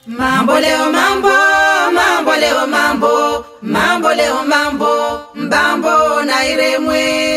Mambo leo mambo, mambo leo mambo, mambo leo mambo, mbambo na iremwe.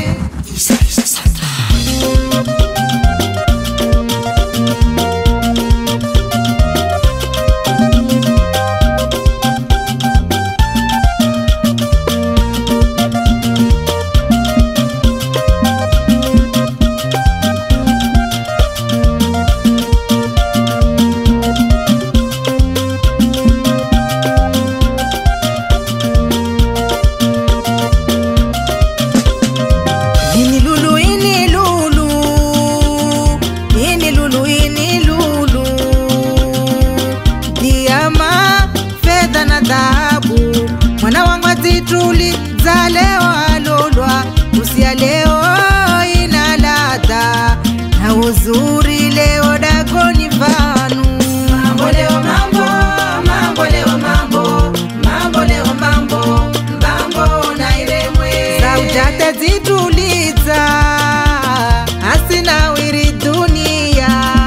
Mwana wangu atituli za leo alolwa, usia leo inalata na uzuri leo dagoni vanu. Mambo leo mambo, mambo leo mambo, mambo leo mambo, mbambo na iremwe. Saujate zituliza asina wiri dunia,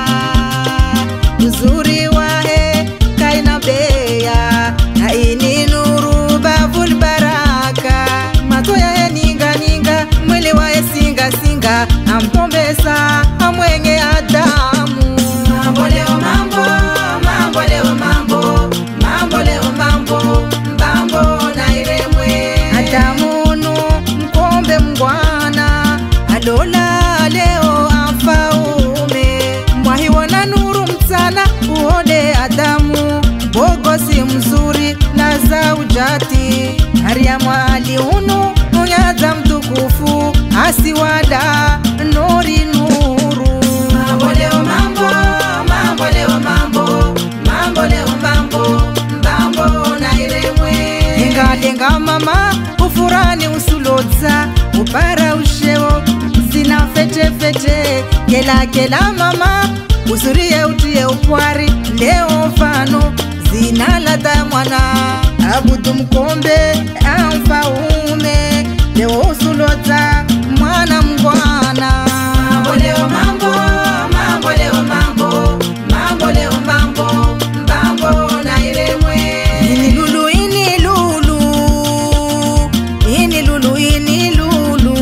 uzuri wahe kaina beya na ini nuru bavul baraka. Matoya he ninga ninga, mwili wae singa singa, ampombesa amwenge Adamu. Mambo leo mambo, mambo leo mambo, mambo leo mambo, mbambo na iremwe. Adamunu mkombe mngwana, alola leo afaume. Mwahiwana nuru mtana uode Adamu, bogosi mzuri na zaujati. Mariamu aliunu unyaza mtukufu, asiwada nuri nuru. Mambo leo mambo, mambo leo mambo, mambo leo mambo, mbambo na iremwe. Lenga lenga mama ufurani usuloza, upara usheo zina fete fete. Kela kela mama usurie utie upwari, leo mfano zina lada mwana. Abudu mkombe amfaume, leo usuloza mwana mngwana. Mambo leo mambo, mambo leo mambo, mambo leo mambo, mbambo na iremwe. Ini lulu, ini lulu, ini lulu, ini lulu.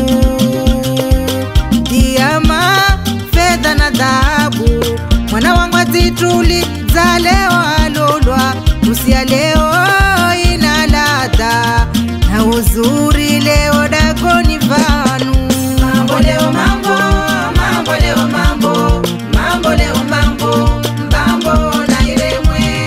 Diama, fedha na dhahabu, mwana wangu atituli za leo alolwa, usia leo inalata na uzuri leo dagoni vanu. Mambo leo mambo, mambo leo mambo, mambo leo mambo, mbambo na iremwe.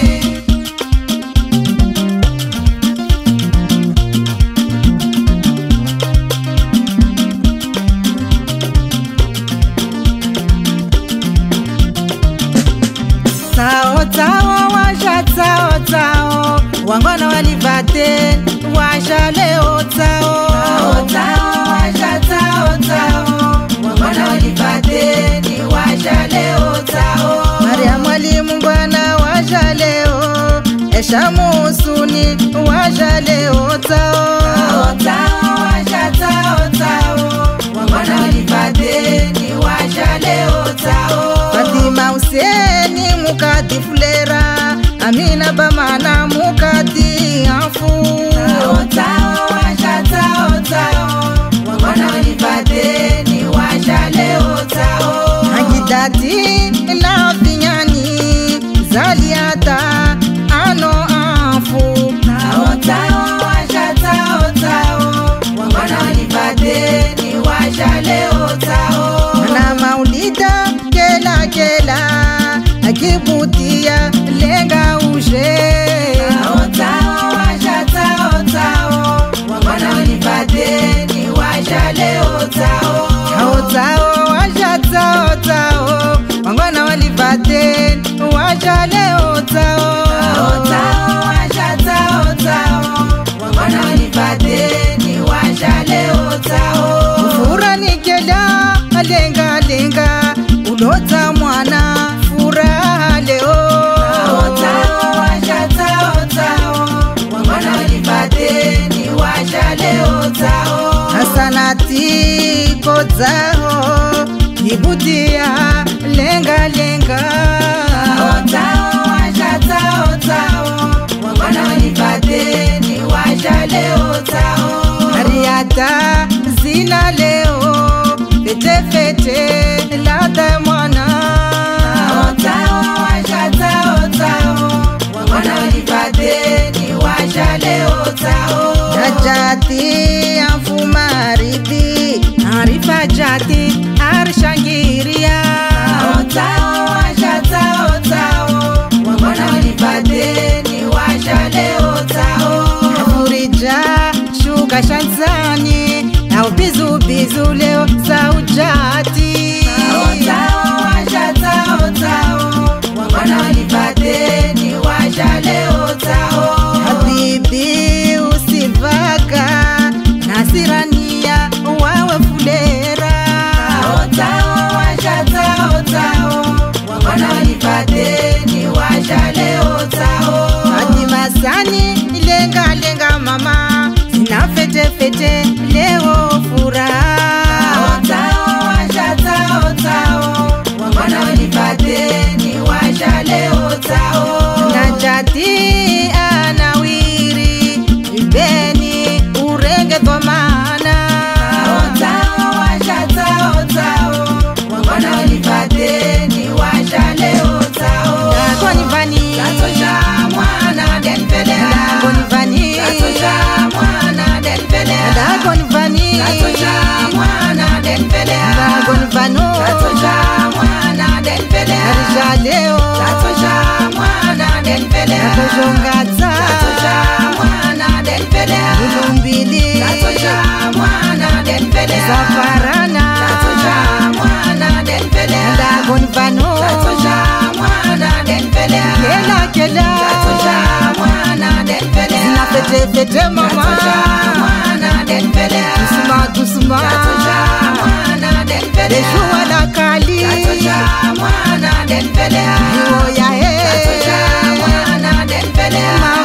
Sao tao washa tao tao, wangwana walivate washa leo tao. Sao tao washa tao tao, wangwana walivate ni washa leo tao. Mariamu alimungwana washa leo, Esha musuni washa leo tao. Sao tao washa tao tao, wangwana walivate ni washa leo tao. Fatima Huseni mukati fulera, Amina bamana mukati afu. Tao tao washa tao tao, wangwana walivate ni washa leo tao. Hajidati na vinyani zaliata ano afu. Tao tao washa tao tao, wangwana walivate ni washa leo tao. Na maulida kela kela, akibutia lenga uje. Tao tao washa tao tao, wangwana walivate ni washa leo tao. Tao tao washa tao tao, wangwana walivate washa leo tao. Tao tao washa tao tao, wangwana walivate ni washa leo tao. Fura nikela lenga lenga, ulota mwana furaha leo. Tao tao washa Najati arshangiria tao washa tao wangona walipateni washa leo tao Furija shuga shanzani na ubizu leo saujati tao washa tao wangona walipateni washa leo tao Habibi usivaka nasirania wawe fulera tao washa tao wangona walipateni washa leo tao Hadi masani lenga mama sina fete leo furaha tao washa tao wangona walipateni washa leo tao Najati anawiri ibeni urenge dhomana tao washa tao wangona walipateni washa leo tao Dagoni vani Katosha mwana denpele Dagoni vani Katosha mwana denpele Dagoni vani Katosha mwana denpele Dagoni vano Katosha mwana denpele Arisha leo Katosha mwana denpele Katosha Katosha mwana denpele Ulumbili Katosha mwana denpele Zafarana Katosha mwana denpele Dagoni vano Katosha mwana denpele Kela Katosha mwana denpele Zina fete mama Katosha mwana denpele Kusuma Katosha mwana denpele Shua la kali Katosha mwana denpele Iwoya Katosha mwana denpele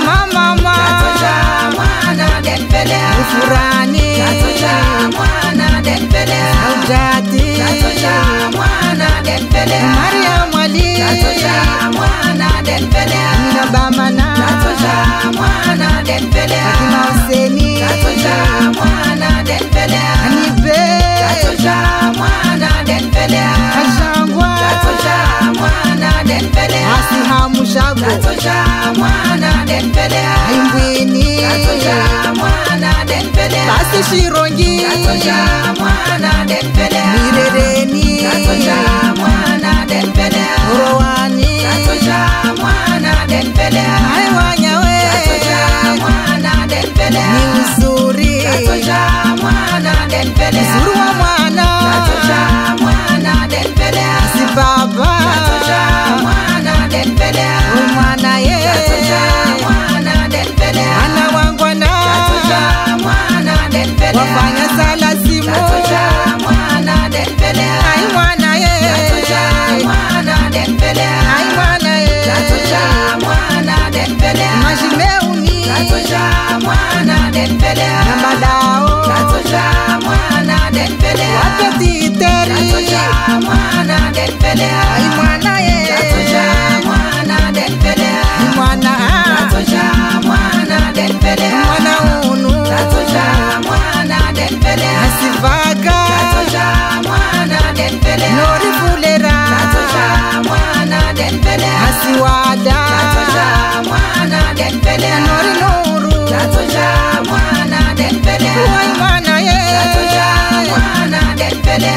Mama Katosha mwana denpele Ufurani Katosha mwana denpele Aujati Katosha mwana denpele Mariam Ali Katosha mwana denpele Nina Bamana Katosha mwana denpele Akina Huseni Katosha mwana denpele Anibe Katosha mwana denpele Ashangwa Katosha mwana denpele Asihamu Shago Katosha mwana denpele Aimbwini Katosha mwana denpele Kasi Shirongi Katosha mwana denpele Mirereni Katosha mwana denpele Urowani Katosha mwana denpele Aiwanyawe Katosha mwana denpele Ni uzuri Katosha mwana denpele Uzuri wa mwana Katosha mwana denpele Si baba Katosha mwana denpele Umwana ye Katosha mwana denpele Ana wangwana Katosha mwana denpele Wafanya sala simu Katosha mwana denpele Ai mwana ye Katosha mwana denpele Ai mwana ye Katosha mwana denpele Majimeuni Katosha mwana denpele Namadao Katosha mwana denpele Wapeti teri Katosha mwana denpele Ai mwana ye Katosha mwana denpele Mwana Katosha mwana denpele Mwana unu Katosha mwana denpele Asivaka Katosha mwana denpele Nori fulera Katosha mwana denpele Asiwada Katosha mwana denpele Nori nuru Katosha mwana denpele Wai mwana ye Katosha mwana denpele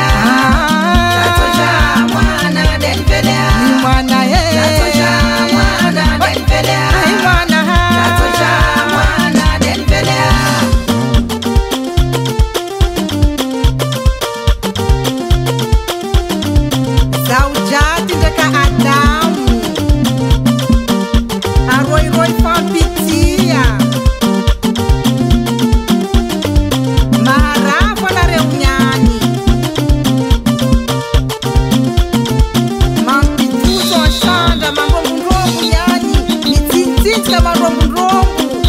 Katosha mwana denpele Mwana ye Katosha mwana denpele Ai mwana Katosha mwana denpele Saujati ndeka Adamu Aroi fampitia Maharafa na reunyani Mampituzo wa shanda mambo mrongu nyani Mitintiti na mambo mrongu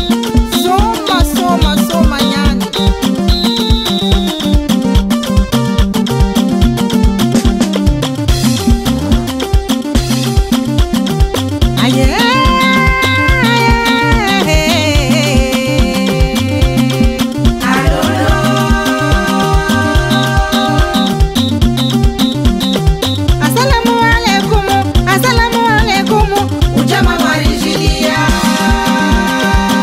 Soma nyani Aye Assalamu alaikum Ujama warijilia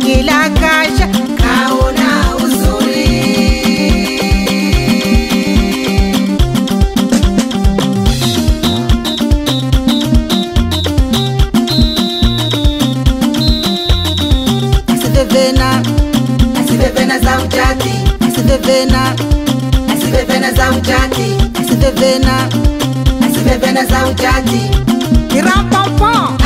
kila kasha kaona uzuri. Asivevena za utaki, asivevena za utaki, asivevena za utaki. Kirampampa